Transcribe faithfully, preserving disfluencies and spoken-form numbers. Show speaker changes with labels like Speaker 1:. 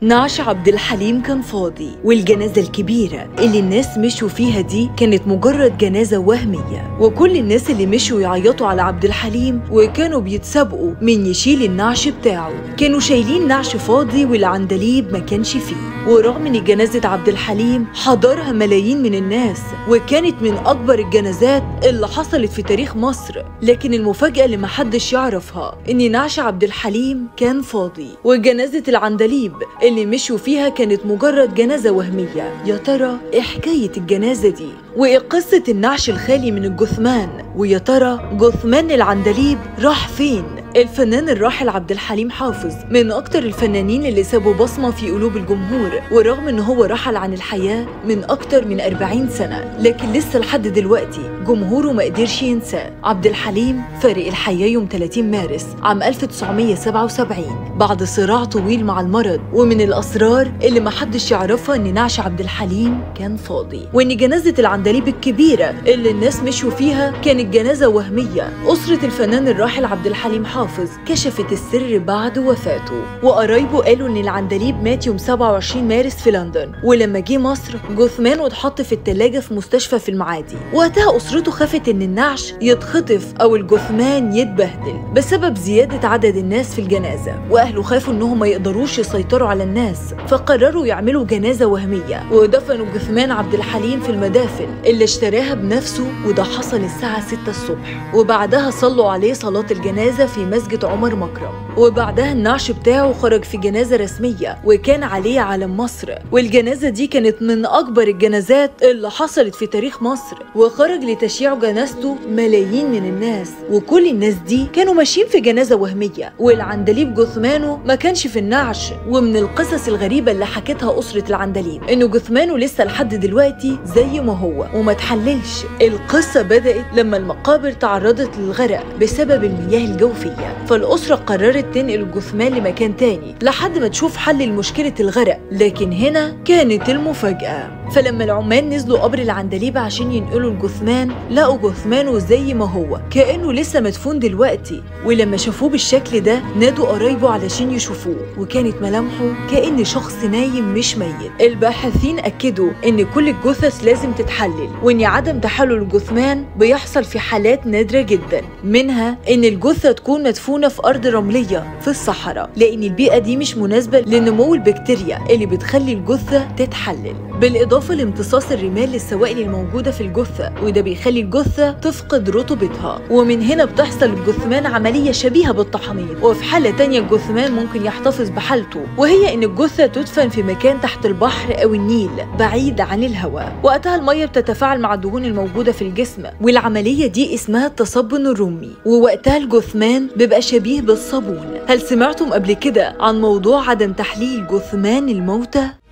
Speaker 1: نعش عبد الحليم كان فاضي، والجنازة الكبيرة اللي الناس مشوا فيها دي كانت مجرد جنازة وهمية، وكل الناس اللي مشوا يعيطوا على عبد الحليم وكانوا بيتسابقوا من يشيل النعش بتاعه. كانوا شايلين نعش فاضي والعندليب ما كانش فيه، ورغم ان جنازة عبد الحليم حضرها ملايين من الناس وكانت من اكبر الجنازات اللي حصلت في تاريخ مصر، لكن المفاجأة اللي محدش يعرفها ان نعش عبد الحليم كان فاضي، وجنازة العندليب اللي مشوا فيها كانت مجرد جنازة وهمية. يا ترى ايه حكاية الجنازة دي؟ وايه قصة النعش الخالي من الجثمان؟ ويا ترى جثمان العندليب راح فين؟ الفنان الراحل عبد الحليم حافظ من اكتر الفنانين اللي سابوا بصمة في قلوب الجمهور، ورغم ان هو رحل عن الحياة من اكتر من أربعين سنة، لكن لسه لحد دلوقتي جمهوره ما قدرش ينساه. عبد الحليم فارق الحياة يوم ثلاثين مارس عام ألف وتسعمية وسبعة وسبعين بعد صراع طويل مع المرض، ومن الاسرار اللي ما حدش يعرفها ان نعش عبد الحليم كان فاضي، وان جنازة العندليب الكبيرة اللي الناس مشوا فيها كانت جنازة وهمية. اسرة الفنان الراحل عبد الحليم حافظ كشفت السر بعد وفاته، وقرايبه قالوا ان العندليب مات يوم سبعة وعشرين مارس في لندن، ولما جه مصر جثمانه اتحط في التلاجة في مستشفى في المعادي. وقتها اسرته خافت ان النعش يتخطف او الجثمان يتبهدل بسبب زيادة عدد الناس في الجنازة، واهله خافوا انهم ما يقدروش يسيطروا على الناس، فقرروا يعملوا جنازة وهمية ودفنوا جثمان عبد الحليم في المدافن اللي اشتراها بنفسه، وده حصل الساعة ستة الصبح، وبعدها صلوا عليه صلاة الجنازة في مسجد عمر مكرم، وبعدها النعش بتاعه خرج في جنازة رسمية وكان عليه علم مصر، والجنازة دي كانت من أكبر الجنازات اللي حصلت في تاريخ مصر، وخرج لتشييع جنازته ملايين من الناس، وكل الناس دي كانوا ماشيين في جنازة وهمية، والعندليب جثمانه ما كانش في النعش. ومن القصص الغريبة اللي حكتها أسرة العندليب إنه جثمانه لسه لحد دلوقتي زي ما هو وما تحللش. القصة بدأت لما المقابر تعرضت للغرق بسبب المياه الجوفية، فالأسرة قررت تنقل الجثمان لمكان تاني لحد ما تشوف حل لمشكلة الغرق، لكن هنا كانت المفاجأة. فلما العمال نزلوا قبر العندليب عشان ينقلوا الجثمان لقوا جثمانه زي ما هو كأنه لسه مدفون دلوقتي، ولما شافوه بالشكل ده نادوا قرايبه علشان يشوفوه، وكانت ملامحه كأن شخص نايم مش ميت. الباحثين أكدوا إن كل الجثث لازم تتحلل، وإن عدم تحلل الجثمان بيحصل في حالات نادرة جدا، منها إن الجثة تكون مدفونة في أرض رملية في الصحراء، لأن البيئة دي مش مناسبة لنمو البكتيريا اللي بتخلي الجثة تتحلل، بالإضافة لامتصاص الرمال للسوائل الموجودة في الجثة، وده بيخلي الجثة تفقد رطوبتها، ومن هنا بتحصل الجثمان عملية شبيهة بالتحنيط. وفي حالة تانية الجثمان ممكن يحتفظ بحالته، وهي إن الجثة تدفن في مكان تحت البحر أو النيل بعيد عن الهواء، وقتها المية بتتفاعل مع الدهون الموجودة في الجسم، والعملية دي اسمها التصبن الرمي، ووقتها الجثمان بيبقى شبيه بالصابون. هل سمعتم قبل كده عن موضوع عدم تحليل جثمان الموتى؟